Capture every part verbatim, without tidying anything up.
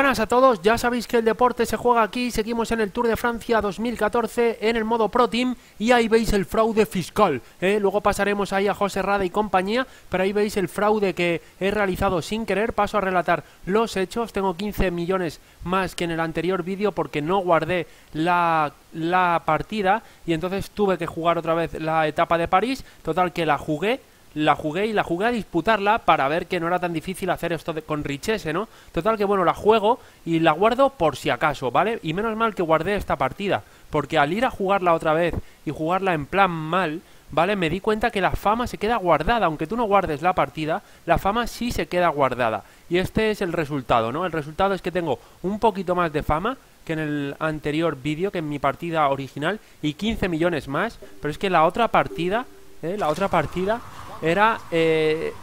Buenas a todos, ya sabéis que el deporte se juega aquí, seguimos en el Tour de Francia dos mil catorce en el modo Pro Team y ahí veis el fraude fiscal, ¿eh? Luego pasaremos ahí a José Rada y compañía, pero ahí veis el fraude que he realizado sin querer. Paso a relatar los hechos. Tengo quince millones más que en el anterior vídeo porque no guardé la, la partida y entonces tuve que jugar otra vez la etapa de París. Total que la jugué. La jugué y la jugué a disputarla para ver que no era tan difícil hacer esto de, con Richese, ¿no? Total que, bueno, la juego y la guardo por si acaso, ¿vale? Y menos mal que guardé esta partida, porque al ir a jugarla otra vez y jugarla en plan mal, ¿vale? Me di cuenta que la fama se queda guardada, aunque tú no guardes la partida, la fama sí se queda guardada. Y este es el resultado, ¿no? El resultado es que tengo un poquito más de fama que en el anterior vídeo, que en mi partida original, y quince millones más, pero es que la otra partida, ¿eh? La otra partida... Era eh,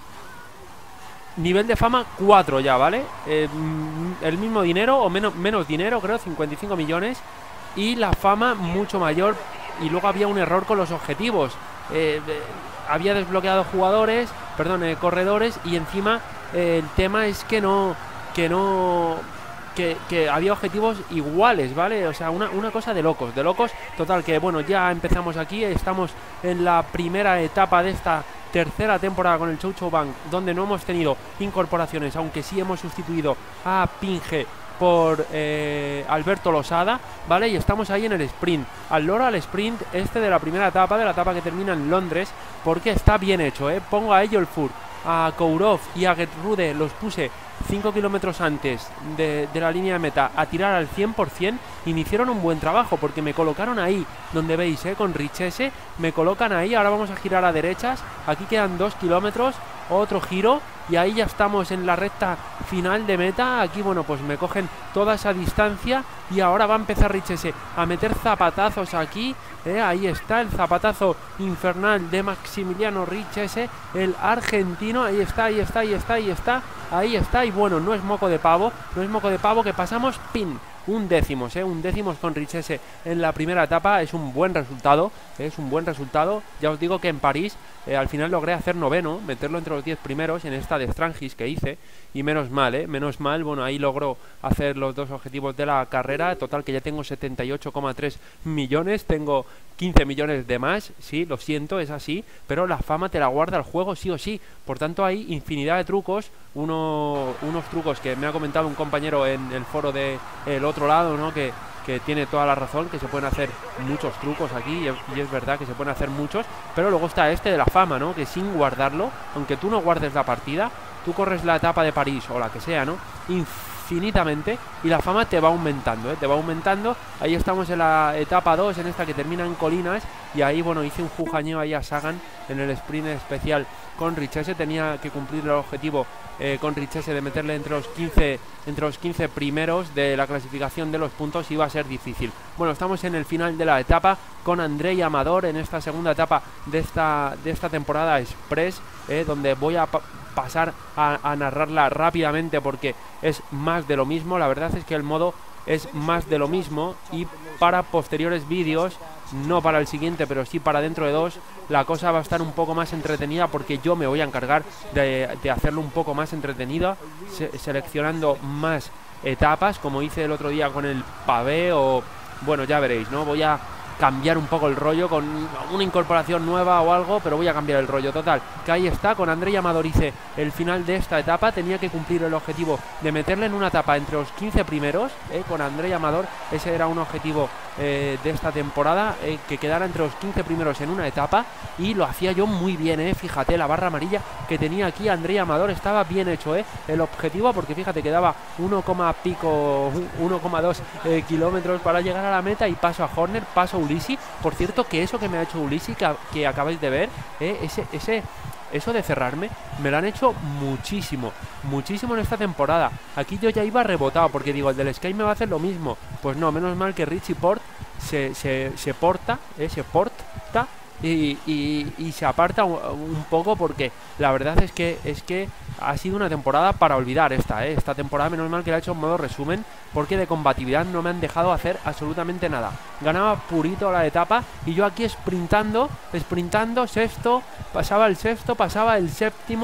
nivel de fama cuatro ya, ¿vale? Eh, el mismo dinero o menos, menos dinero, creo, cincuenta y cinco millones. Y la fama mucho mayor. Y luego había un error con los objetivos. Eh, eh, había desbloqueado jugadores, perdón, eh, corredores. Y encima eh, el tema es que no... Que no... Que, que había objetivos iguales, ¿vale? O sea, una, una cosa de locos, de locos. Total, que bueno, ya empezamos aquí. Estamos en la primera etapa de esta tercera temporada con el Chow Chow Bank, donde no hemos tenido incorporaciones, aunque sí hemos sustituido a Pinge por eh, Alberto Losada, ¿vale? Y estamos ahí en el sprint, al loro al sprint este de la primera etapa, de la etapa que termina en Londres, porque está bien hecho, ¿eh? Pongo a Eyjolfur, a Kourov y a Gertrude, los puse cinco kilómetros antes de, de la línea de meta a tirar al cien por cien y me hicieron un buen trabajo porque me colocaron ahí donde veis, eh, con Richese, me colocan ahí. Ahora vamos a girar a derechas, aquí quedan dos kilómetros, otro giro y ahí ya estamos en la recta final de meta. Aquí, bueno, pues me cogen toda esa distancia y ahora va a empezar Richese a meter zapatazos aquí, eh, ahí está el zapatazo infernal de Maximiliano Richese, el argentino. Ahí está, ahí está, ahí está, ahí está, ahí está. Y bueno, no es moco de pavo, no es moco de pavo que pasamos, pin, un décimos, eh, un décimos con Richese en la primera etapa. Es un buen resultado, eh, es un buen resultado. Ya os digo que en París eh, al final logré hacer noveno, meterlo entre los diez primeros en esta de Strangis que hice, y menos mal, eh, menos mal, bueno, ahí logro hacer los dos objetivos de la carrera. Total que ya tengo setenta y ocho coma tres millones, tengo quince millones de más, sí, lo siento, es así, pero la fama te la guarda el juego sí o sí. Por tanto hay infinidad de trucos, uno, unos trucos que me ha comentado un compañero en el foro de el otro lado, ¿no? Que, que tiene toda la razón, que se pueden hacer muchos trucos aquí, y es, y es verdad que se pueden hacer muchos, pero luego está este de la fama, ¿no? Que sin guardarlo, aunque tú no guardes la partida, tú corres la etapa de París o la que sea, ¿no? Infinitamente, y la fama te va aumentando, ¿eh? Te va aumentando. Ahí estamos en la etapa dos, en esta que termina en colinas, y ahí, bueno, hice un jujañeo ahí a Sagan en el sprint especial con Richese. Tenía que cumplir el objetivo eh, con Richese de meterle entre los quince entre los quince primeros de la clasificación de los puntos. Iba a ser difícil. Bueno, estamos en el final de la etapa con Andrei Amador en esta segunda etapa de esta, de esta temporada Express, eh, donde voy a pa pasar a, a narrarla rápidamente porque es más de lo mismo. La verdad es que el modo es más de lo mismo, y para posteriores vídeos, no para el siguiente, pero sí para dentro de dos, la cosa va a estar un poco más entretenida porque yo me voy a encargar de, de hacerlo un poco más entretenida, se, seleccionando más etapas, como hice el otro día con el pavé, o bueno, ya veréis, ¿no? Voy a cambiar un poco el rollo con una incorporación nueva o algo, pero voy a cambiar el rollo. Total, que ahí está, con Andrei Amador hice el final de esta etapa. Tenía que cumplir el objetivo de meterle en una etapa entre los quince primeros, eh, con Andrei Amador. Ese era un objetivo eh, de esta temporada, eh, que quedara entre los quince primeros en una etapa, y lo hacía yo muy bien, eh. Fíjate, la barra amarilla que tenía aquí Andrei Amador estaba bien hecho, eh, el objetivo, porque fíjate que daba uno, pico, uno coma dos eh, kilómetros para llegar a la meta, y paso a Horner, paso a Ulissi. Por cierto, que eso que me ha hecho Ulissi, que, que acabáis de ver, eh, ese, ese, eso de cerrarme, me lo han hecho muchísimo, muchísimo en esta temporada. Aquí yo ya iba rebotado, porque digo, el del Sky me va a hacer lo mismo. Pues no, menos mal que Richie Port se, se, se porta, eh, se porta y, y, y se aparta un, un poco, porque la verdad es que es que ha sido una temporada para olvidar esta, ¿eh? Esta temporada menos mal que la he hecho en modo resumen, porque de combatividad no me han dejado hacer absolutamente nada. Ganaba purito la etapa y yo aquí sprintando, sprintando, sexto, pasaba el sexto, pasaba el séptimo,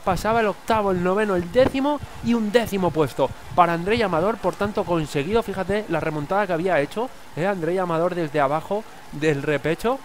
pasaba el octavo, el noveno, el décimo y un décimo puesto para Andrei Amador, por tanto conseguido, fíjate la remontada que había hecho, ¿eh? Andrei Amador desde abajo del repecho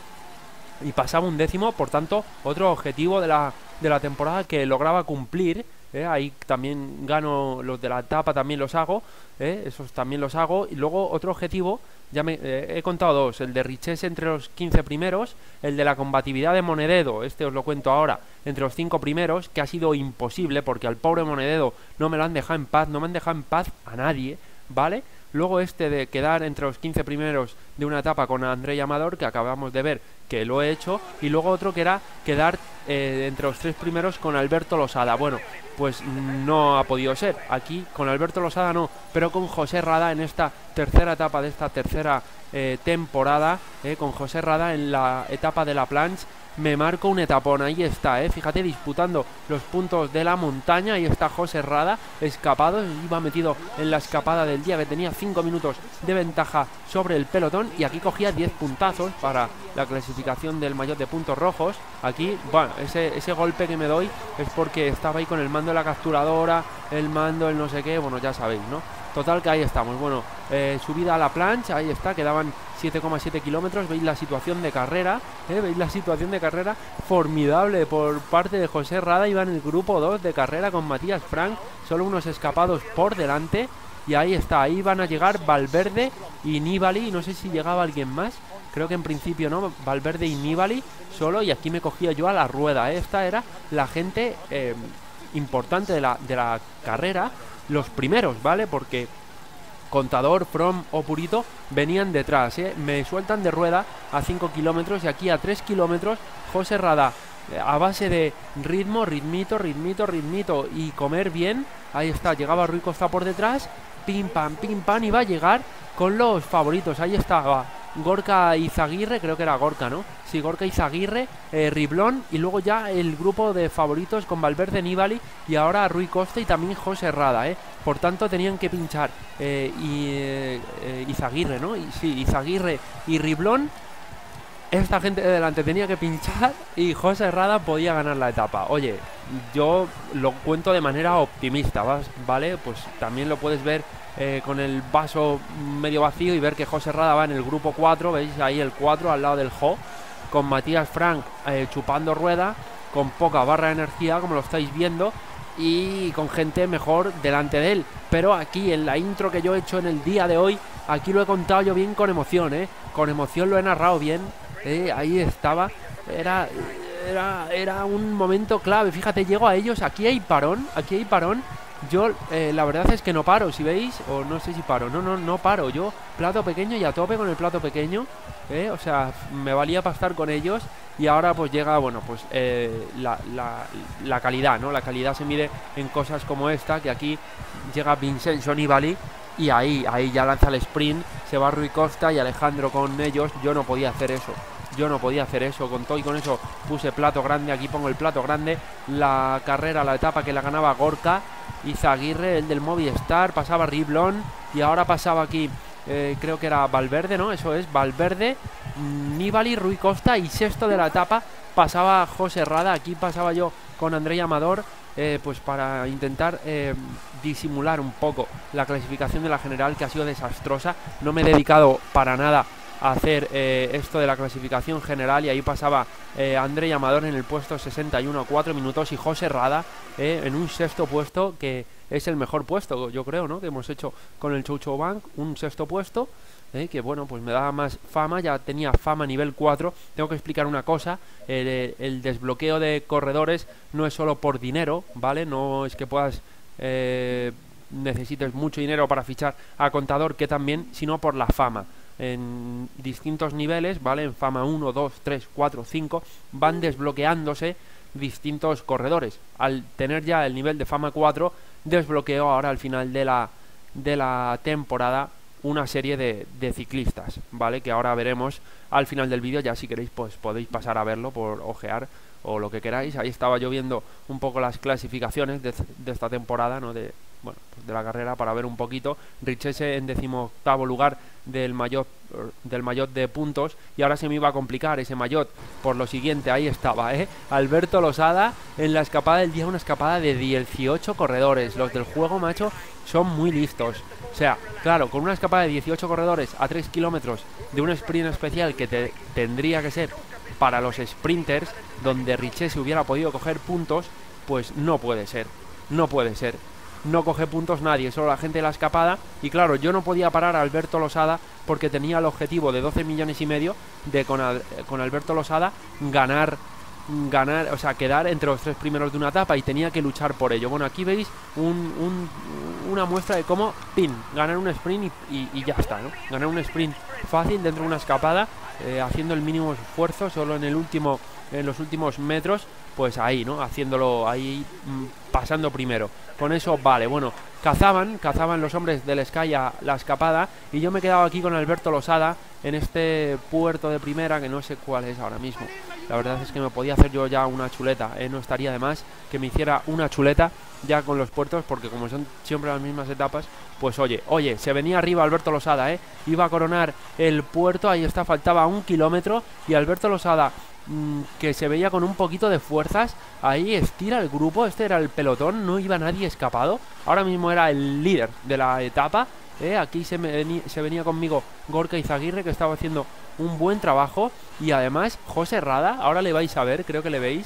y pasaba un décimo, por tanto otro objetivo de la, de la temporada que lograba cumplir. ¿Eh? Ahí también gano, los de la etapa también los hago, ¿eh? Esos también los hago. Y luego otro objetivo, ya me eh, he contado dos, el de Richese entre los quince primeros, el de la combatividad de Monededo, este os lo cuento ahora, entre los cinco primeros, que ha sido imposible porque al pobre Monededo no me lo han dejado en paz, no me han dejado en paz a nadie, ¿vale? Luego este de quedar entre los quince primeros de una etapa con Andrei Amador, que acabamos de ver que lo he hecho, y luego otro que era quedar eh, entre los tres primeros con Alberto Losada. Bueno, pues no ha podido ser. Aquí con Alberto Losada no, pero con José Rada en esta tercera etapa de esta tercera eh, temporada, eh, con José Rada en la etapa de la planche, me marco un etapón. Ahí está, eh, fíjate, disputando los puntos de la montaña. Ahí está José Rada, escapado, iba metido en la escapada del día, que tenía cinco minutos de ventaja sobre el pelotón, y aquí cogía diez puntazos para la clasificación del maillot de puntos rojos. Aquí, bueno, ese, ese golpe que me doy es porque estaba ahí con el mando de la capturadora, el mando, el no sé qué, bueno, ya sabéis, ¿no? Total que ahí estamos, bueno, eh, subida a la plancha, ahí está, quedaban siete coma siete kilómetros, veis la situación de carrera, ¿eh? Veis la situación de carrera formidable por parte de José Rada, iba en el grupo dos de carrera con Matías Frank, solo unos escapados por delante, y ahí está, ahí van a llegar Valverde y Nibali, no sé si llegaba alguien más, creo que en principio no, Valverde y Nibali solo, y aquí me cogía yo a la rueda, ¿eh? Esta era la gente eh, importante de la, de la carrera, los primeros, ¿vale? Porque Contador, From o Purito venían detrás, ¿eh? Me sueltan de rueda a cinco kilómetros y aquí a tres kilómetros José Rada, eh, a base de ritmo, ritmito, ritmito, ritmito y comer bien, ahí está, llegaba Rui Costa por detrás, pim pam, pim pam, y va a llegar con los favoritos, ahí estaba Gorka Izaguirre, creo que era Gorka, ¿no? Sí, Gorka Izaguirre, eh, Riblón, y luego ya el grupo de favoritos con Valverde, Nibali y ahora Rui Costa y también José Rada, ¿eh? Por tanto tenían que pinchar eh, y, eh, eh, Izaguirre, ¿no? Y, sí, Izaguirre y Riblón, esta gente de delante tenía que pinchar y José Rada podía ganar la etapa. Oye, yo lo cuento de manera optimista, ¿vale? Pues también lo puedes ver Eh, con el vaso medio vacío y ver que José Rada va en el grupo cuatro, veis ahí el cuatro al lado del Jo, con Matías Frank eh, chupando rueda, con poca barra de energía como lo estáis viendo, y con gente mejor delante de él. Pero aquí en la intro que yo he hecho en el día de hoy, aquí lo he contado yo bien con emoción, ¿eh? Con emoción lo he narrado bien, ¿eh? Ahí estaba, era, era, era un momento clave, fíjate, llego a ellos, aquí hay parón, aquí hay parón. Yo eh, la verdad es que no paro, si veis, o no sé si paro, no, no, no paro, yo plato pequeño y a tope con el plato pequeño, ¿eh? O sea, me valía para estar con ellos y ahora pues llega, bueno, pues eh, la, la, la calidad, ¿no? La calidad se mide en cosas como esta, que aquí llega Vincenzo Nibali y ahí, ahí ya lanza el sprint, se va Rui Costa y Alejandro con ellos, yo no podía hacer eso. Yo no podía hacer eso, con todo y con eso puse plato grande, aquí pongo el plato grande, la carrera, la etapa que la ganaba Gorka Izaguirre, el del Movistar, pasaba Riblón y ahora pasaba aquí, eh, creo que era Valverde, ¿no? Eso es, Valverde, Nibali, Rui Costa y sexto de la etapa pasaba José Rada, aquí pasaba yo con Andrei Amador, eh, pues para intentar eh, disimular un poco la clasificación de la general, que ha sido desastrosa, no me he dedicado para nada a hacer eh, esto de la clasificación general, y ahí pasaba eh, Andrei Amador en el puesto sesenta y uno a cuatro minutos y José Rada eh, en un sexto puesto, que es el mejor puesto, yo creo, ¿no? Que hemos hecho con el Chow Chow Bank, un sexto puesto, eh, que bueno, pues me daba más fama, ya tenía fama nivel cuatro. Tengo que explicar una cosa, el, el desbloqueo de corredores no es solo por dinero, ¿vale? No es que puedas eh, necesites mucho dinero para fichar a Contador, que también, sino por la fama. En distintos niveles, ¿vale? En fama uno, dos, tres, cuatro, cinco van desbloqueándose distintos corredores. Al tener ya el nivel de fama cuatro, desbloqueo ahora al final de la, de la temporada una serie de, de ciclistas, ¿vale? Que ahora veremos al final del vídeo, ya si queréis pues podéis pasar a verlo por ojear o lo que queráis. Ahí estaba yo viendo un poco las clasificaciones de, de esta temporada, ¿no? De, bueno, pues de la carrera para ver un poquito. Richese en decimoctavo lugar del maillot, del maillot de puntos, y ahora se me iba a complicar ese maillot por lo siguiente. Ahí estaba, ¿eh? Alberto Losada en la escapada del día, una escapada de dieciocho corredores. Los del juego, macho, son muy listos. O sea, claro, con una escapada de dieciocho corredores a tres kilómetros de un sprint especial que te, tendría que ser para los sprinters, donde Richese hubiera podido coger puntos, pues no puede ser, no puede ser. No coge puntos nadie, solo la gente de la escapada. Y claro, yo no podía parar a Alberto Losada porque tenía el objetivo de doce millones y medio de con, Al, con Alberto Losada ganar, ganar, o sea, quedar entre los tres primeros de una etapa, y tenía que luchar por ello. Bueno, aquí veis un, un, una muestra de cómo, pin, ganar un sprint y, y, y ya está, ¿no? Ganar un sprint fácil dentro de una escapada, eh, haciendo el mínimo esfuerzo, solo en el último, en los últimos metros, pues ahí, ¿no? Haciéndolo ahí, mmm, pasando primero. Con eso vale. Bueno, cazaban, cazaban los hombres del Sky a la escapada, y yo me he quedado aquí con Alberto Losada en este puerto de primera, que no sé cuál es ahora mismo. La verdad es que me podía hacer yo ya una chuleta, ¿eh? No estaría de más que me hiciera una chuleta ya con los puertos, porque como son siempre las mismas etapas, pues oye, oye, se venía arriba Alberto Losada, ¿eh? Iba a coronar el puerto, ahí está, faltaba un kilómetro, y Alberto Losada, que se veía con un poquito de fuerzas, ahí estira el grupo. Este era el pelotón, no iba nadie escapado. Ahora mismo era el líder de la etapa, ¿eh? Aquí se, me venía, se venía conmigo Gorka Izaguirre, que estaba haciendo un buen trabajo, y además José Rada, ahora le vais a ver, creo que le veis.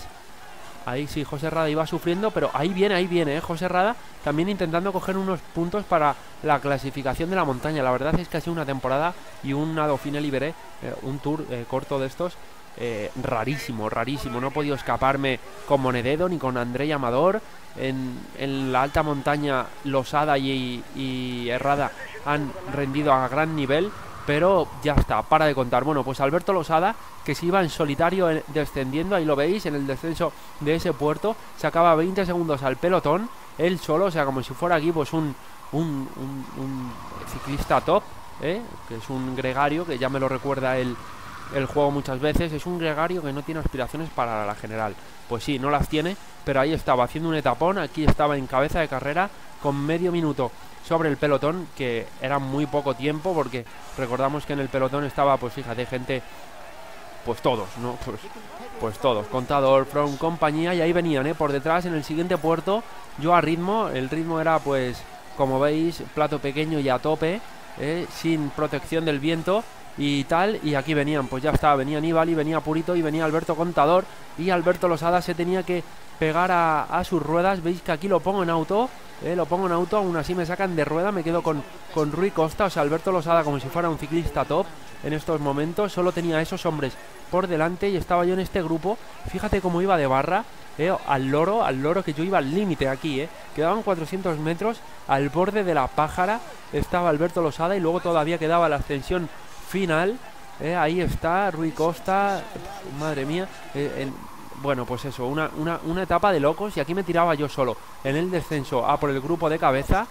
Ahí sí, José Rada iba sufriendo, pero ahí viene, ahí viene, ¿eh? José Rada también intentando coger unos puntos para la clasificación de la montaña. La verdad es que ha sido una temporada y un Dauphiné Libéré, eh, un tour eh, corto de estos, Eh, rarísimo, rarísimo. No he podido escaparme con Monededo ni con Andrei Amador. En, en la alta montaña Losada y, y Herrada han rendido a gran nivel, pero ya está, para de contar. Bueno, pues Alberto Losada, que se iba en solitario en, descendiendo, ahí lo veis, en el descenso de ese puerto, sacaba veinte segundos al pelotón, él solo, o sea, como si fuera aquí pues un, un, un, un ciclista top, ¿eh? Que es un gregario, que ya me lo recuerda el el juego muchas veces. Es un gregario que no tiene aspiraciones para la general. Pues sí, no las tiene, pero ahí estaba haciendo un etapón. Aquí estaba en cabeza de carrera con medio minuto sobre el pelotón, que era muy poco tiempo, porque recordamos que en el pelotón estaba, pues fíjate, gente, pues todos, ¿no? Pues, pues todos, Contador, From, compañía, y ahí venían, ¿eh? Por detrás, en el siguiente puerto, yo a ritmo. El ritmo era, pues, como veis, plato pequeño y a tope, ¿eh? Sin protección del viento y tal, y aquí venían, pues ya está, venía Nibali, venía Purito y venía Alberto Contador, y Alberto Losada se tenía que pegar a, a sus ruedas. Veis que aquí lo pongo en auto, eh, lo pongo en auto, aún así me sacan de rueda, me quedo con, con Rui Costa. O sea, Alberto Losada como si fuera un ciclista top en estos momentos, solo tenía a esos hombres por delante, y estaba yo en este grupo. Fíjate cómo iba de barra, eh, al loro, al loro, que yo iba al límite aquí, eh. Quedaban cuatrocientos metros, al borde de la pájara estaba Alberto Losada, y luego todavía quedaba la ascensión final, eh, ahí está Rui Costa, madre mía, eh, en, bueno, pues eso, una, una, una etapa de locos, y aquí me tiraba yo solo en el descenso a por el grupo de cabeza.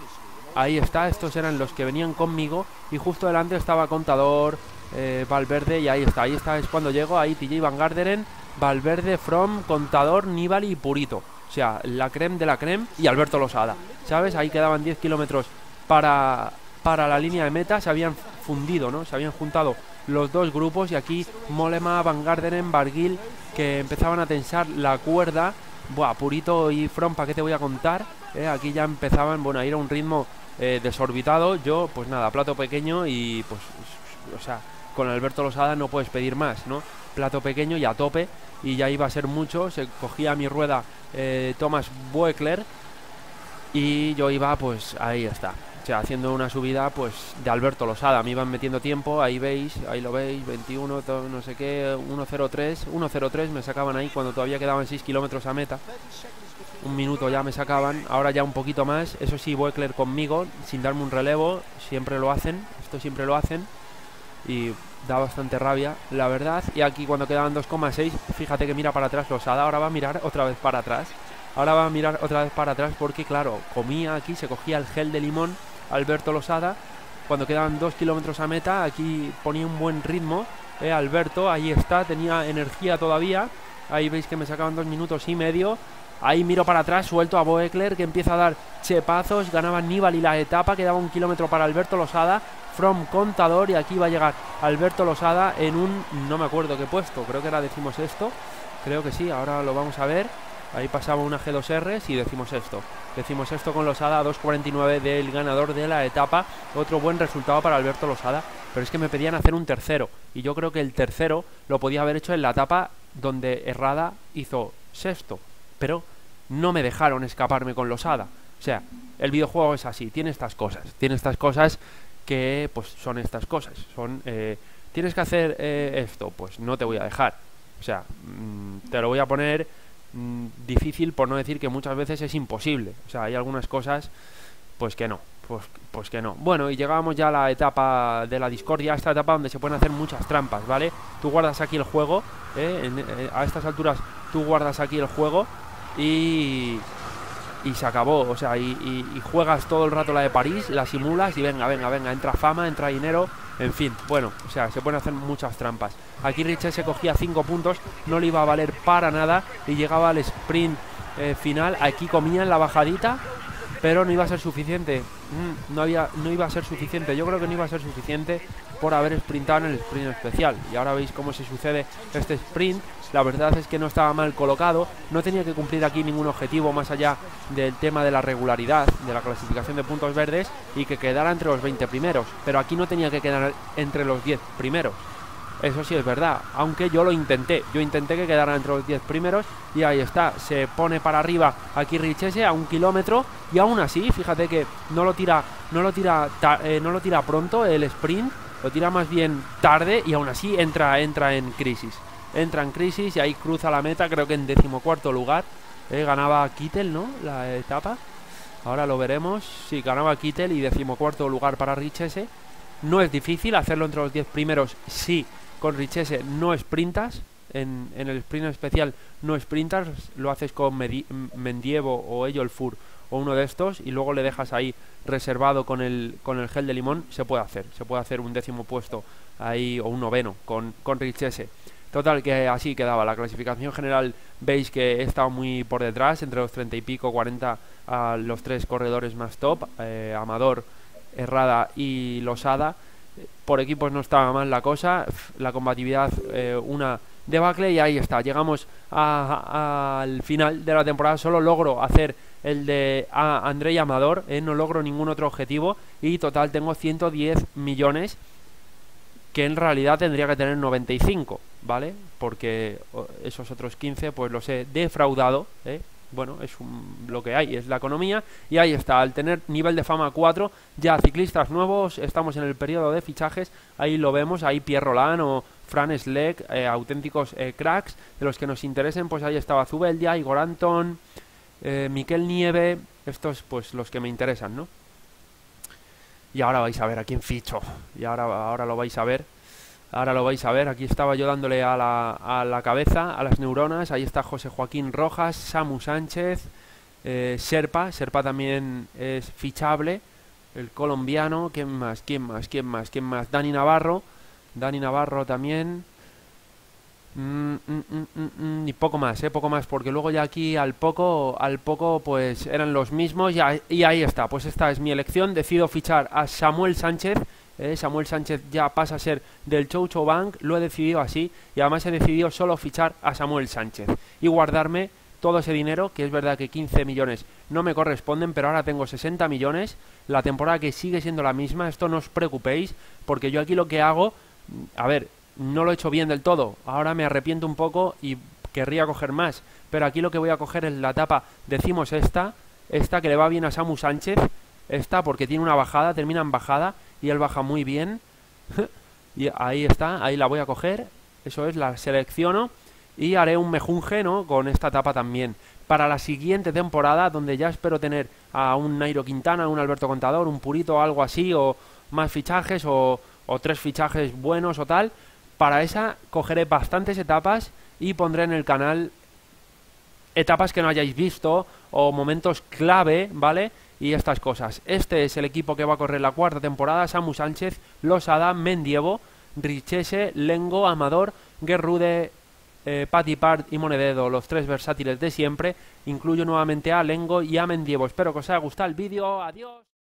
Ahí está, estos eran los que venían conmigo, y justo delante estaba Contador, eh, Valverde, y ahí está, ahí está, es cuando llego, ahí T J Van Garderen, Valverde, From, Contador, Nibali y Purito, o sea, la creme de la creme, y Alberto Losada, ¿sabes? Ahí quedaban diez kilómetros para... para la línea de meta. Se habían fundido, ¿no? Se habían juntado los dos grupos, y aquí Mollema, Van Garderen, Barguil, que empezaban a tensar la cuerda. Buah, Purito y From, ¿para qué te voy a contar? Eh, aquí ya empezaban, bueno, a ir a un ritmo eh, desorbitado. Yo, pues nada, plato pequeño, y pues, o sea, con Alberto Losada no puedes pedir más, ¿no? Plato pequeño y a tope, y ya iba a ser mucho. Se cogía mi rueda eh, Thomas Boekler, y yo iba, pues ahí está. O sea, haciendo una subida, pues, de Alberto Losada. Me iban metiendo tiempo, ahí veis, ahí lo veis, veintiuno, todo, no sé qué, uno cero tres, uno cero tres me sacaban ahí cuando todavía quedaban seis kilómetros a meta. Un minuto ya me sacaban, ahora ya un poquito más. Eso sí, Boekler conmigo, sin darme un relevo, siempre lo hacen, esto siempre lo hacen, y da bastante rabia, la verdad. Y aquí cuando quedaban dos coma seis, fíjate que mira para atrás Losada, ahora va a mirar otra vez para atrás. Ahora va a mirar otra vez para atrás porque, claro, comía aquí, se cogía el gel de limón Alberto Losada. Cuando quedaban dos kilómetros a meta, aquí ponía un buen ritmo, eh, Alberto, ahí está, tenía energía todavía. Ahí veis que me sacaban dos minutos y medio. Ahí miro para atrás, suelto a Boekler, que empieza a dar chepazos. Ganaba Nibali la etapa, quedaba un kilómetro para Alberto Losada. From Contador, y aquí va a llegar Alberto Losada en un, no me acuerdo qué puesto, creo que era decimos esto, creo que sí, ahora lo vamos a ver. Ahí pasaba una G dos R y decimos esto. Decimos esto con Losada a dos cuarenta y nueve del ganador de la etapa. Otro buen resultado para Alberto Losada. Pero es que me pedían hacer un tercero. Y yo creo que el tercero lo podía haber hecho en la etapa donde Herrada hizo sexto. Pero no me dejaron escaparme con Losada. O sea, el videojuego es así. Tiene estas cosas. Tiene estas cosas que pues son estas cosas. Son... Eh, ¿Tienes que hacer eh, esto? Pues no te voy a dejar. O sea, mmm, te lo voy a poner... difícil, por no decir que muchas veces es imposible. O sea, hay algunas cosas pues que no, pues, pues que no. Bueno, y llegábamos ya a la etapa de la discordia, a esta etapa donde se pueden hacer muchas trampas, ¿vale? Tú guardas aquí el juego, ¿eh? En, eh, a estas alturas tú guardas aquí el juego y... y se acabó, o sea, y, y, y juegas todo el rato la de París, la simulas y venga, venga, venga, entra fama, entra dinero, en fin, bueno, o sea, se pueden hacer muchas trampas. Aquí Richet se cogía cinco puntos, no le iba a valer para nada y llegaba al sprint eh, final, aquí comía en la bajadita, pero no iba a ser suficiente, mm, no, había, no iba a ser suficiente, yo creo que no iba a ser suficiente por haber sprintado en el sprint especial. Y ahora veis cómo se sucede este sprint. La verdad es que no estaba mal colocado, no tenía que cumplir aquí ningún objetivo más allá del tema de la regularidad, de la clasificación de puntos verdes, y que quedara entre los veinte primeros, pero aquí no tenía que quedar entre los diez primeros. Eso sí es verdad, aunque yo lo intenté, yo intenté que quedara entre los diez primeros y ahí está, se pone para arriba aquí Richese a un kilómetro y aún así, fíjate que no lo tira, no lo tira, eh, no lo tira pronto el sprint, lo tira más bien tarde y aún así entra, entra en crisis. Entra en crisis y ahí cruza la meta, creo que en decimocuarto lugar. Eh, ganaba Kittel, ¿no? La etapa. Ahora lo veremos. Sí, ganaba Kittel y decimocuarto lugar para Richese. No es difícil hacerlo entre los diez primeros. Sí, con Richese no sprintas. En, en el sprint especial no sprintas. Lo haces con Medi Mendievo o Eyjolfur o uno de estos y luego le dejas ahí reservado con el, con el gel de limón. Se puede hacer. Se puede hacer un décimo puesto ahí o un noveno con, con Richese. Total, que así quedaba la clasificación general. Veis que he estado muy por detrás, entre los treinta y pico, cuarenta a los tres corredores más top, eh, Amador, Herrada y Losada. Por equipos no estaba mal la cosa, la combatividad eh, una debacle y ahí está. Llegamos a, a, al final de la temporada, solo logro hacer el de a André y Amador, eh, no logro ningún otro objetivo y total tengo ciento diez millones, que en realidad tendría que tener noventa y cinco, ¿vale? Porque esos otros quince pues los he defraudado, ¿eh? Bueno, es un, lo que hay, es la economía. Y ahí está, al tener nivel de fama cuatro, ya ciclistas nuevos, estamos en el periodo de fichajes. Ahí lo vemos, ahí Pierre Roland o Fran Schleck, eh, auténticos eh, cracks, de los que nos interesen, pues ahí estaba Zubeldia, Igor Anton, eh, Miquel Nieve, estos pues los que me interesan, ¿no? Y ahora vais a ver a quién ficho. Y ahora, ahora lo vais a ver. Ahora lo vais a ver. Aquí estaba yo dándole a la, a la cabeza, a las neuronas. Ahí está José Joaquín Rojas, Samu Sánchez, eh, Serpa. Serpa también es fichable. El colombiano. ¿Quién más? ¿Quién más? ¿Quién más? ¿Quién más? Dani Navarro. Dani Navarro también. Mm, mm, mm, mm, mm, y poco más, eh, poco más, porque luego ya aquí al poco, al poco pues eran los mismos y, a, y ahí está, pues esta es mi elección, decido fichar a Samuel Sánchez, eh, Samuel Sánchez ya pasa a ser del Chocho Bank, lo he decidido así y además he decidido solo fichar a Samuel Sánchez y guardarme todo ese dinero, que es verdad que quince millones no me corresponden, pero ahora tengo sesenta millones, la temporada que sigue siendo la misma, esto no os preocupéis, porque yo aquí lo que hago, a ver, no lo he hecho bien del todo, ahora me arrepiento un poco y querría coger más, pero aquí lo que voy a coger es la etapa, decimos esta, esta que le va bien a Samu Sánchez, esta porque tiene una bajada, termina en bajada y él baja muy bien, y ahí está, ahí la voy a coger, eso es, la selecciono y haré un mejunje, ¿no?, con esta etapa también. Para la siguiente temporada, donde ya espero tener a un Nairo Quintana, un Alberto Contador, un Purito o algo así, o más fichajes, o, o tres fichajes buenos o tal, para esa cogeré bastantes etapas y pondré en el canal etapas que no hayáis visto o momentos clave, ¿vale? Y estas cosas. Este es el equipo que va a correr la cuarta temporada: Samu Sánchez, Losada, Mendievo, Richese, Lengo, Amador, Gerrude eh, Patipart y Monededo, los tres versátiles de siempre. Incluyo nuevamente a Lengo y a Mendievo. Espero que os haya gustado el vídeo. Adiós.